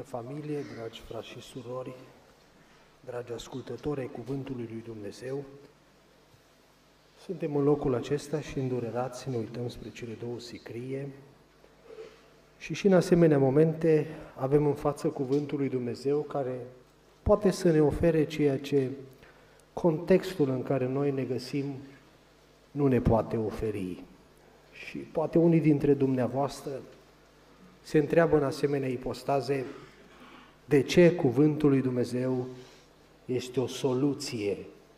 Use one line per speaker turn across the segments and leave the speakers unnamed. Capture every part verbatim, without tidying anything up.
Familie, dragi frați și surori, dragi ascultători ai Cuvântului lui Dumnezeu, suntem în locul acesta și îndurerați, ne uităm spre cele două sicrie și și în asemenea momente avem în față Cuvântul lui Dumnezeu care poate să ne ofere ceea ce contextul în care noi ne găsim nu ne poate oferi. Și poate unii dintre dumneavoastră se întreabă în asemenea ipostaze de ce Cuvântul lui Dumnezeu este o soluție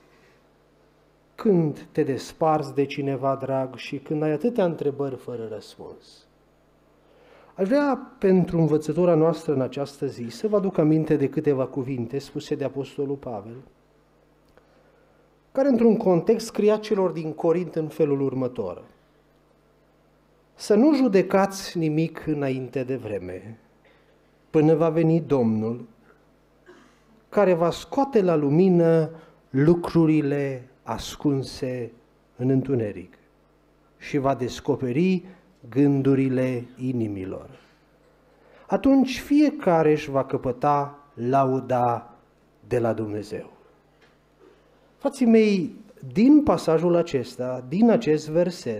când te desparți de cineva drag și când ai atâtea întrebări fără răspuns. Aș vrea pentru învățătura noastră în această zi să vă aduc aminte de câteva cuvinte spuse de Apostolul Pavel, care într-un context scria celor din Corint în felul următor: să nu judecați nimic înainte de vreme, până va veni Domnul, care va scoate la lumină lucrurile ascunse în întuneric și va descoperi gândurile inimilor. Atunci fiecare își va căpăta lauda de la Dumnezeu. Frații mei, din pasajul acesta, din acest verset,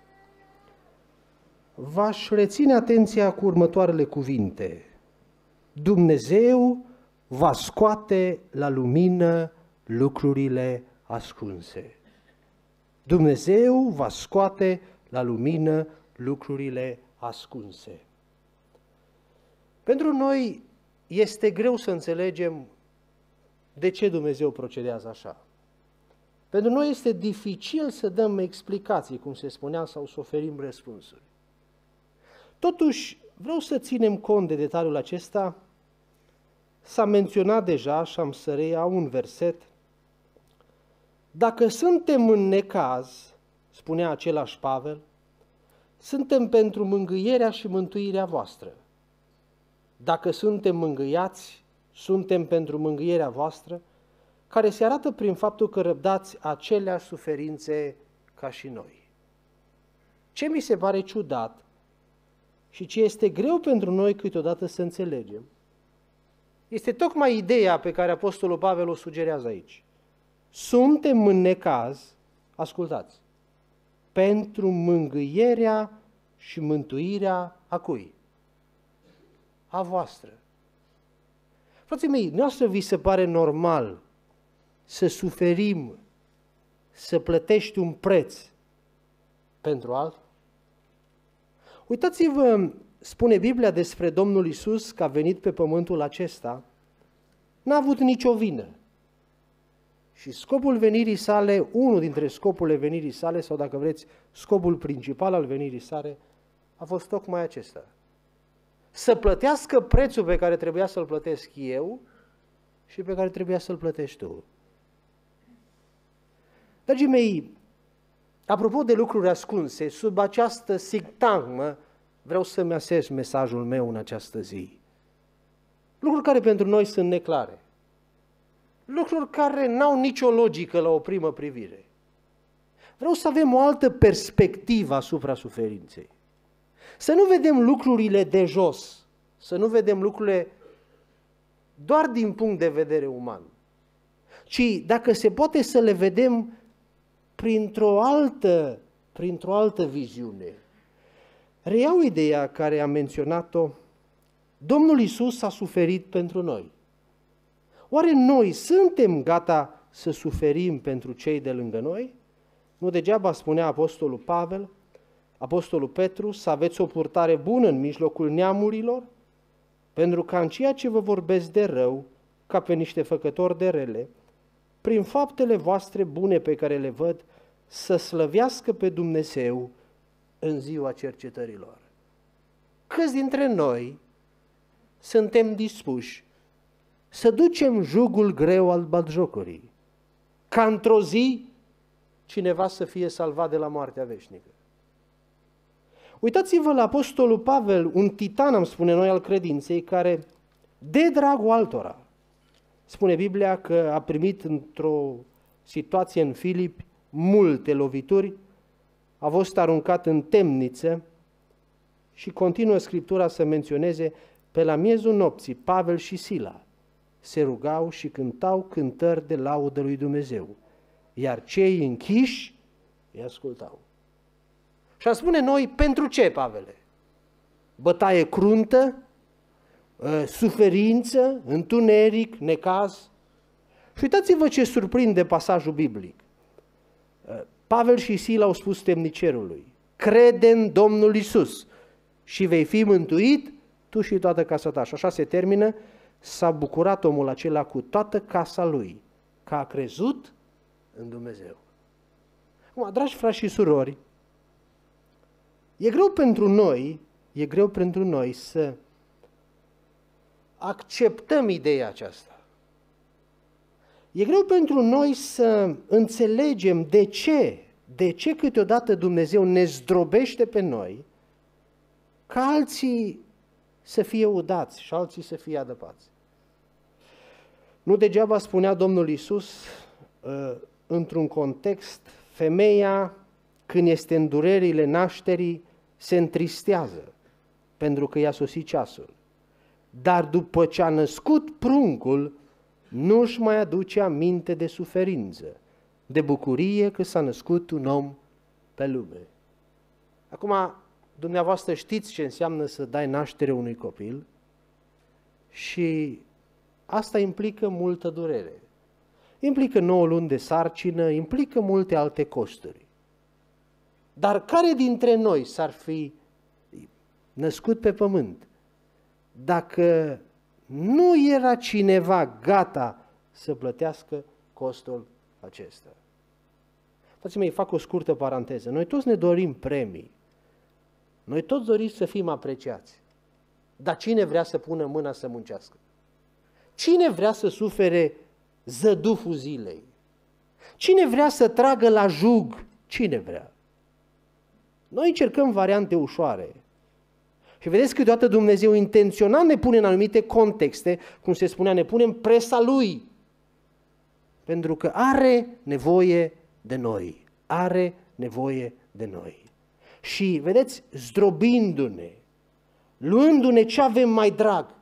v-aș reține atenția cu următoarele cuvinte: Dumnezeu va scoate la lumină lucrurile ascunse. Dumnezeu va scoate la lumină lucrurile ascunse. Pentru noi este greu să înțelegem de ce Dumnezeu procedează așa. Pentru noi este dificil să dăm explicații, cum se spunea, sau să oferim răspunsuri. Totuși, vreau să ținem cont de detaliul acesta. S-a menționat deja și am să reiau un verset. Dacă suntem în necaz, spunea același Pavel, suntem pentru mângâierea și mântuirea voastră. Dacă suntem mângâiați, suntem pentru mângâierea voastră, care se arată prin faptul că răbdați aceleași suferințe ca și noi. Ce mi se pare ciudat și ce este greu pentru noi câteodată să înțelegem, este tocmai ideea pe care Apostolul Pavel o sugerează aici. Suntem în necaz, ascultați, pentru mângâierea și mântuirea a cui? A voastră. Frații mei, noastră vi se pare normal să suferim, să plătești un preț pentru altul? Uitați-vă, spune Biblia despre Domnul Iisus că a venit pe pământul acesta, n-a avut nicio vină. Și scopul venirii sale, unul dintre scopurile venirii sale, sau dacă vreți, scopul principal al venirii sale, a fost tocmai acesta. Să plătească prețul pe care trebuia să-l plătesc eu și pe care trebuia să-l plătești tu. Dragii mei, apropo de lucruri ascunse, sub această sintagmă vreau să-mi asez mesajul meu în această zi. Lucruri care pentru noi sunt neclare. Lucruri care n-au nicio logică la o primă privire. Vreau să avem o altă perspectivă asupra suferinței. Să nu vedem lucrurile de jos, să nu vedem lucrurile doar din punct de vedere uman, ci dacă se poate să le vedem printr-o altă, printr-o altă viziune. Reiau ideea care am menționat-o: Domnul Iisus a suferit pentru noi. Oare noi suntem gata să suferim pentru cei de lângă noi? Nu degeaba spunea Apostolul Pavel, Apostolul Petru, să aveți o purtare bună în mijlocul neamurilor, pentru ca în ceea ce vă vorbesc de rău, ca pe niște făcători de rele, prin faptele voastre bune pe care le văd, să slăvească pe Dumnezeu în ziua cercetărilor. Câți dintre noi suntem dispuși să ducem jugul greu al batjocorii, ca într-o zi cineva să fie salvat de la moartea veșnică? Uitați-vă la Apostolul Pavel, un titan, am spune noi, al credinței, care, de dragul altora, spune Biblia că a primit într-o situație în Filipi multe lovituri, a fost aruncat în temniță și continuă Scriptura să menționeze pe la miezul nopții, Pavel și Sila se rugau și cântau cântări de laudă lui Dumnezeu, iar cei închiși îi ascultau. Și a spune noi, pentru ce, Pavele? Bătaie cruntă, suferință, întuneric, necaz. Și uitați-vă ce surprinde pasajul biblic. Pavel și Sila au spus temnicerului, crede în Domnul Iisus și vei fi mântuit tu și toată casa ta. Și așa se termină, s-a bucurat omul acela cu toată casa lui, că a crezut în Dumnezeu. Acum, dragi frați și surori, e greu pentru noi, e greu pentru noi să acceptăm ideea aceasta. E greu pentru noi să înțelegem de ce, de ce câteodată Dumnezeu ne zdrobește pe noi ca alții să fie udați și alții să fie adăpați. Nu degeaba spunea Domnul Iisus într-un context, femeia când este în durerile nașterii se întristează pentru că i-a sosit ceasul. Dar după ce a născut pruncul, nu-și mai aduce aminte de suferință, de bucurie că s-a născut un om pe lume. Acum, dumneavoastră știți ce înseamnă să dai naștere unui copil și asta implică multă durere. Implică nouă luni de sarcină, implică multe alte costuri. Dar care dintre noi s-ar fi născut pe pământ dacă nu era cineva gata să plătească costul acesta? Frații mei, fac o scurtă paranteză. Noi toți ne dorim premii. Noi toți dorim să fim apreciați. Dar cine vrea să pună mâna să muncească? Cine vrea să sufere zăduful zilei? Cine vrea să tragă la jug? Cine vrea? Noi încercăm variante ușoare. Și vedeți că deodată Dumnezeu intenționat ne pune în anumite contexte, cum se spunea, ne pune în presa Lui. Pentru că are nevoie de noi. Are nevoie de noi. Și, vedeți, zdrobindu-ne, luându-ne ce avem mai drag,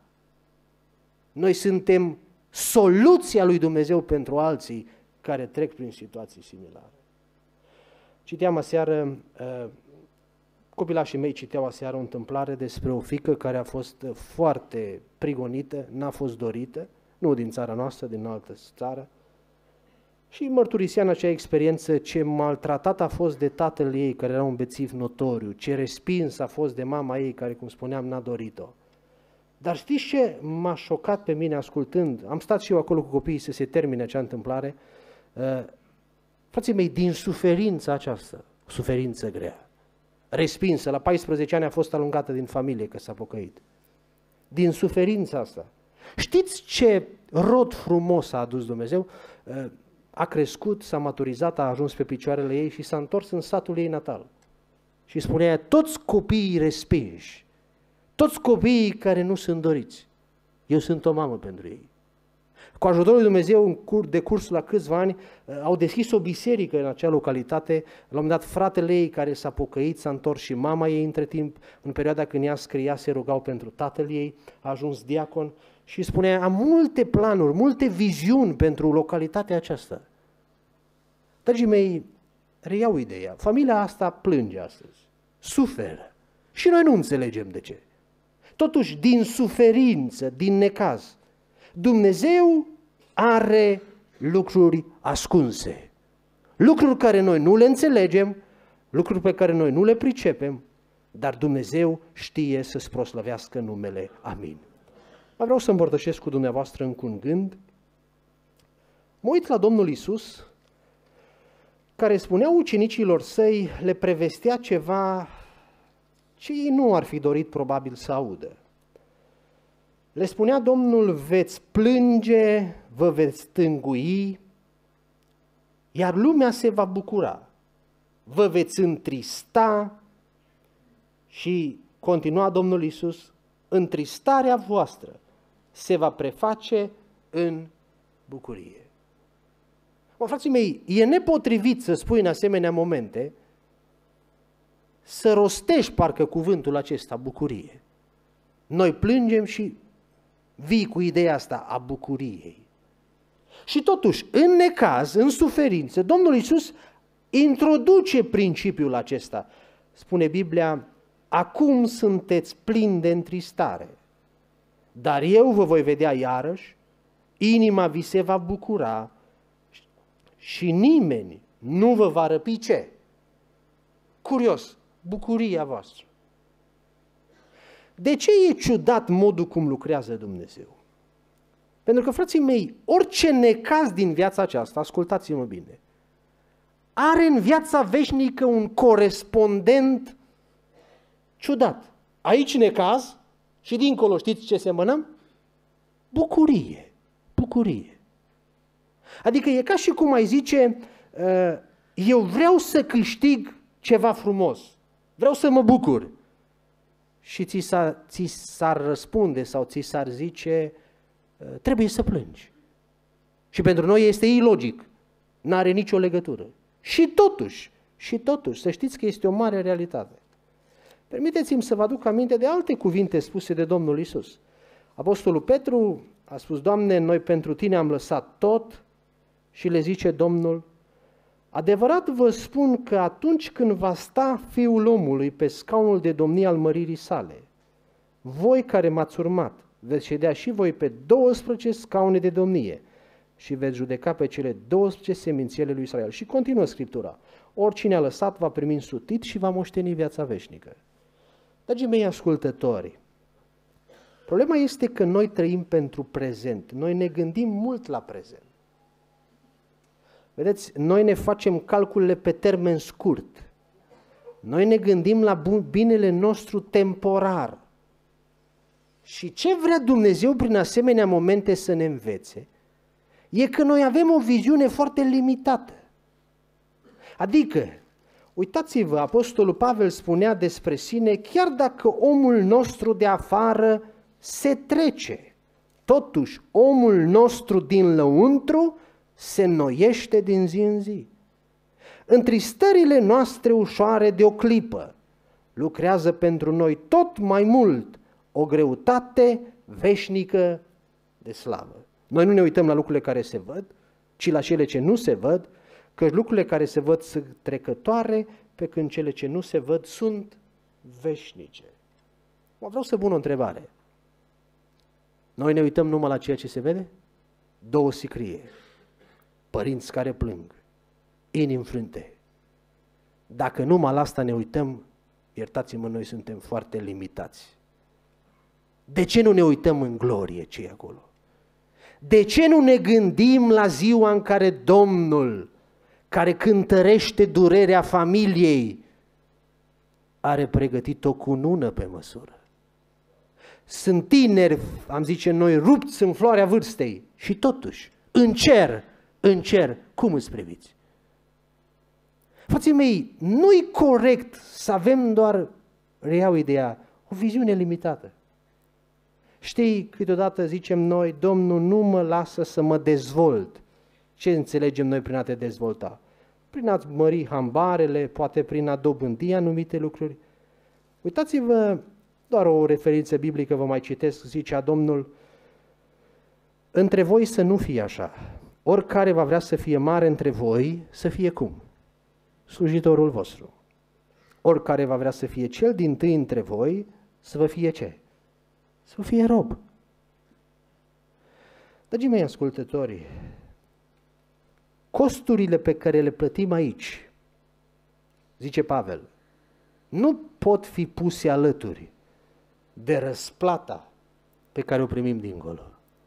noi suntem soluția lui Dumnezeu pentru alții care trec prin situații similare. Citeam aseară, copilașii mei citeau aseară o întâmplare despre o fiică care a fost foarte prigonită, n-a fost dorită, nu din țara noastră, din altă țară, și mărturisea în acea experiență ce maltratat a fost de tatăl ei, care era un bețiv notoriu, ce respins a fost de mama ei, care, cum spuneam, n-a dorit-o. Dar știți ce m-a șocat pe mine ascultând? Am stat și eu acolo cu copiii să se termine acea întâmplare. Uh, frații mei, din suferința aceasta, suferință grea, respinsă, la paisprezece ani a fost aluncată din familie că s-a pocăit. Din suferința asta. Știți ce rod frumos a adus Dumnezeu? Uh, a crescut, s-a maturizat, a ajuns pe picioarele ei și s-a întors în satul ei natal. Și spunea, toți copiii respinși, toți copiii care nu sunt doriți, eu sunt o mamă pentru ei. Cu ajutorul lui Dumnezeu, în cur, de curs la câțiva ani, au deschis o biserică în acea localitate. La un moment dat, fratele ei care s-a pocăit, s-a întors și mama ei între timp, în perioada când ea scria, se rugau pentru tatăl ei, a ajuns diacon și spunea, am multe planuri, multe viziuni pentru localitatea aceasta. Dragii mei, reiau ideea, familia asta plânge astăzi, suferă și noi nu înțelegem de ce. Totuși, din suferință, din necaz, Dumnezeu are lucruri ascunse, lucruri care noi nu le înțelegem, lucruri pe care noi nu le pricepem, dar Dumnezeu știe să-ți proslăvească numele. Amin. Mai vreau să împărtășesc cu dumneavoastră încă un gând. Mă uit la Domnul Iisus, care spunea ucenicilor săi, le prevestea ceva ce ei nu ar fi dorit probabil să audă. Le spunea Domnul, veți plânge, vă veți tângui, iar lumea se va bucura. Vă veți întrista și, continua Domnul Iisus, întristarea voastră se va preface în bucurie. Mă, frații mei, e nepotrivit să spui în asemenea momente, să rostești parcă cuvântul acesta, bucurie. Noi plângem și vii cu ideea asta a bucuriei. Și totuși, în necaz, în suferință, Domnul Iisus introduce principiul acesta. Spune Biblia, acum sunteți plini de întristare, dar eu vă voi vedea iarăși, inima vi se va bucura și nimeni nu vă va răpi ce? Curios, bucuria voastră. De ce e ciudat modul cum lucrează Dumnezeu? Pentru că, frații mei, orice necaz din viața aceasta, ascultați-mă bine, are în viața veșnică un corespondent ciudat. Aici necaz și dincolo știți ce semănăm? Bucurie, bucurie. Adică e ca și cum ai zice, eu vreau să câștig ceva frumos, vreau să mă bucur. Și ți, s-a, ți s-ar răspunde sau ți s-ar zice, trebuie să plângi. Și pentru noi este ilogic, n-are nicio legătură. Și totuși, și totuși, să știți că este o mare realitate. Permiteți-mi să vă aduc aminte de alte cuvinte spuse de Domnul Iisus. Apostolul Petru a spus, Doamne, noi pentru Tine am lăsat tot, și le zice Domnul, adevărat vă spun că atunci când va sta Fiul omului pe scaunul de domnie al măririi sale, voi care m-ați urmat, veți ședea și voi pe douăsprezece scaune de domnie și veți judeca pe cele douăsprezece semințiele lui Israel. Și continuă Scriptura, oricine a lăsat va primi însutit și va moșteni viața veșnică. Dragii mei ascultători, problema este că noi trăim pentru prezent, noi ne gândim mult la prezent. Vedeți, noi ne facem calculele pe termen scurt. Noi ne gândim la binele nostru temporar. Și ce vrea Dumnezeu prin asemenea momente să ne învețe, e că noi avem o viziune foarte limitată. Adică, uitați-vă, Apostolul Pavel spunea despre sine, chiar dacă omul nostru de afară se trece, totuși omul nostru din lăuntru se înnoiește din zi în zi. Întristările noastre ușoare de o clipă lucrează pentru noi tot mai mult o greutate veșnică de slavă. Noi nu ne uităm la lucrurile care se văd, ci la cele ce nu se văd, că lucrurile care se văd sunt trecătoare, pe când cele ce nu se văd sunt veșnice. Mă vreau să pun o întrebare. Noi ne uităm numai la ceea ce se vede? Două sicrie. Părinți care plâng, inimi frânte. Dacă numai la asta ne uităm, iertați-mă, noi suntem foarte limitați. De ce nu ne uităm în glorie ce e acolo? De ce nu ne gândim la ziua în care Domnul, care cântărește durerea familiei, are pregătit o cunună pe măsură? Sunt tineri, am zice noi, rupți în floarea vârstei și totuși, în cer, în cer, cum îți priviți? Frații mei, nu-i corect să avem doar, reiau ideea, o viziune limitată. Știi, câteodată zicem noi, Domnul nu mă lasă să mă dezvolt. Ce înțelegem noi prin a te dezvolta? Prin a-ți mări hambarele, poate prin a dobândi anumite lucruri. Uitați-vă, doar o referință biblică vă mai citesc, zicea Domnul, între voi să nu fie așa. Oricare va vrea să fie mare între voi, să fie cum? Slujitorul vostru. Oricare va vrea să fie cel dintâi între voi, să vă fie ce? Să vă fie rob. Dragii mei ascultători, costurile pe care le plătim aici, zice Pavel, nu pot fi puse alături de răsplata pe care o primim dincolo.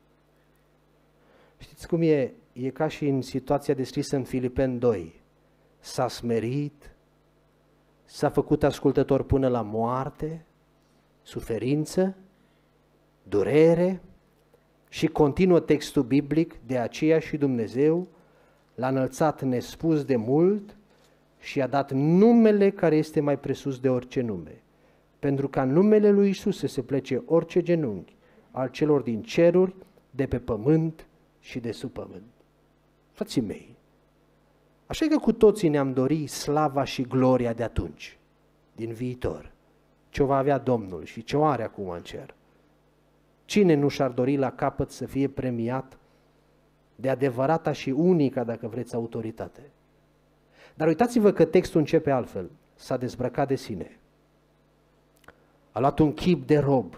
Știți cum e? E ca și în situația descrisă în Filipeni doi. S-a smerit, s-a făcut ascultător până la moarte, suferință, durere și continuă textul biblic, de aceea și Dumnezeu l-a înălțat nespus de mult și i-a dat numele care este mai presus de orice nume, pentru ca numele lui Iisus să se plece orice genunchi al celor din ceruri, de pe pământ și de sub pământ. Frații mei, așa că cu toții ne-am dorit slava și gloria de atunci, din viitor, ce o va avea Domnul și ce o are acum în cer. Cine nu și-ar dori la capăt să fie premiat de adevărata și unica, dacă vreți, autoritate? Dar uitați-vă că textul începe altfel. S-a dezbrăcat de sine. A luat un chip de rob.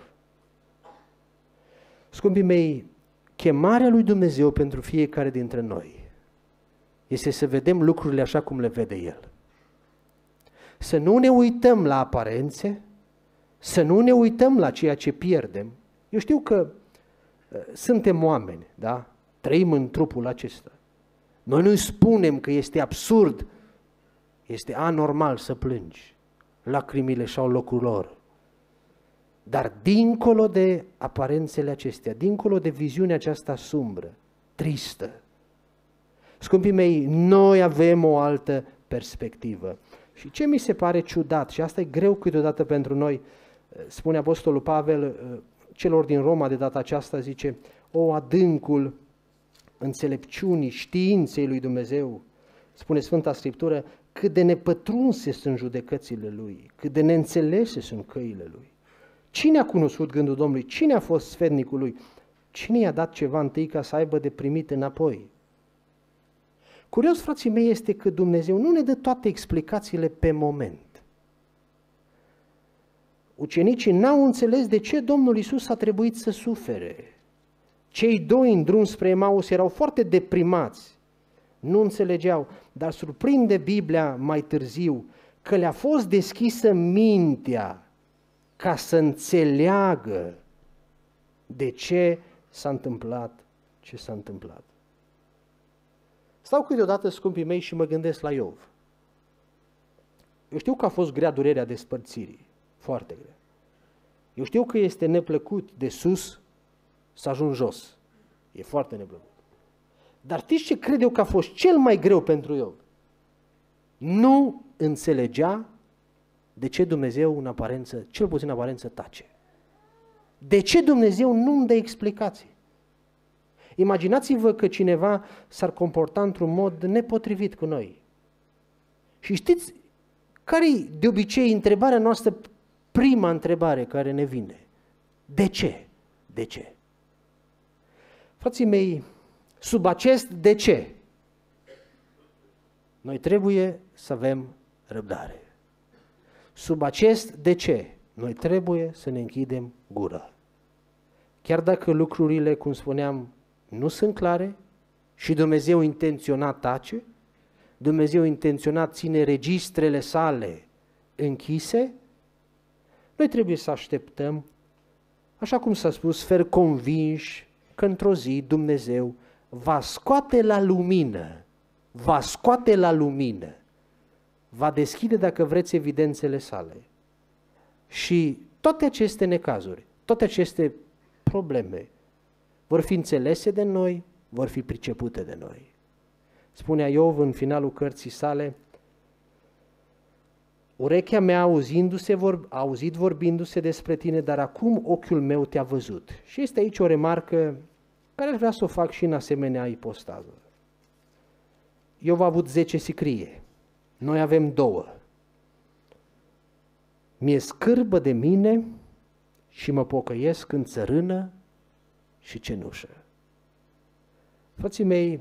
Scumpii mei, chemarea lui Dumnezeu pentru fiecare dintre noi este să vedem lucrurile așa cum le vede El. Să nu ne uităm la aparențe, să nu ne uităm la ceea ce pierdem. Eu știu că uh, suntem oameni, da? Trăim în trupul acesta. Noi nu spunem că este absurd, este anormal să plângi. Lacrimile și-au locul lor. Dar dincolo de aparențele acestea, dincolo de viziunea aceasta sumbră, tristă, scumpii mei, noi avem o altă perspectivă. Și ce mi se pare ciudat, și asta e greu câteodată pentru noi, spune Apostolul Pavel celor din Roma de data aceasta, zice, o, adâncul înțelepciunii, științei lui Dumnezeu, spune Sfânta Scriptură, cât de nepătrunse sunt judecățile Lui, cât de neînțelese sunt căile Lui. Cine a cunoscut gândul Domnului? Cine a fost sfetnicul Lui? Cine i-a dat ceva întâi ca să aibă de primit înapoi? Curios, frații mei, este că Dumnezeu nu ne dă toate explicațiile pe moment. Ucenicii n-au înțeles de ce Domnul Iisus a trebuit să sufere. Cei doi în drum spre Emaus erau foarte deprimați, nu înțelegeau, dar surprinde Biblia mai târziu că le-a fost deschisă mintea ca să înțeleagă de ce s-a întâmplat ce s-a întâmplat. Stau câteodată, scumpii mei, și mă gândesc la Iov. Eu știu că a fost grea durerea despărțirii, foarte grea. Eu știu că este neplăcut de sus să ajung jos. E foarte neplăcut. Dar știți ce cred eu că a fost cel mai greu pentru Iov? Nu înțelegea de ce Dumnezeu în aparență, cel puțin în aparență, tace. De ce Dumnezeu nu îmi dă explicații? Imaginați-vă că cineva s-ar comporta într-un mod nepotrivit cu noi. Și știți care-i de obicei întrebarea noastră, prima întrebare care ne vine? De ce? De ce? Frații mei, sub acest de ce, noi trebuie să avem răbdare. Sub acest de ce, noi trebuie să ne închidem gura. Chiar dacă lucrurile, cum spuneam, nu sunt clare și Dumnezeu intenționat tace, Dumnezeu intenționat ține registrele sale închise, noi trebuie să așteptăm, așa cum s-a spus, fer convinși că într-o zi Dumnezeu va scoate la lumină, va scoate la lumină, va deschide, dacă vreți, evidențele sale. Și toate aceste necazuri, toate aceste probleme vor fi înțelese de noi, vor fi pricepute de noi. Spunea Iov în finalul cărții sale, urechea mea auzindu-se, vor, a auzit vorbindu-se despre tine, dar acum ochiul meu te-a văzut. Și este aici o remarcă care aș vrea să o fac și în asemenea ipostază. Iov a avut zece sicrie, noi avem două. Mi-e scârbă de mine și mă pocăiesc în țărână și cenușă. Frații mei,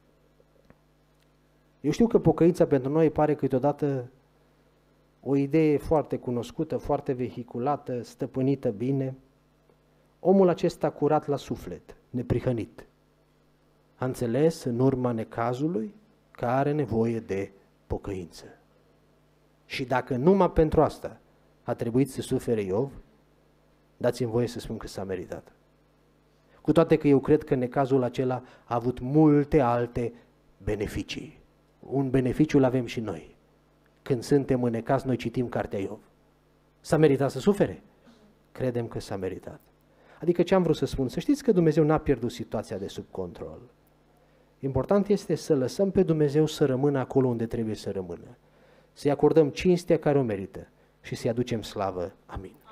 eu știu că pocăința pentru noi pare câteodată o idee foarte cunoscută, foarte vehiculată, stăpânită bine. Omul acesta curat la suflet, neprihănit, a înțeles în urma necazului că are nevoie de pocăință. Și dacă numai pentru asta a trebuit să sufere Iov, dați-mi voie să spun că s-a meritat. Cu toate că eu cred că necazul acela a avut multe alte beneficii. Un beneficiu îl avem și noi. Când suntem în necaz, noi citim cartea Iov. S-a meritat să sufere? Credem că s-a meritat. Adică ce am vrut să spun? Să știți că Dumnezeu n-a pierdut situația de sub control. Important este să lăsăm pe Dumnezeu să rămână acolo unde trebuie să rămână. Să-i acordăm cinstea care o merită și să-i aducem slavă. Amin.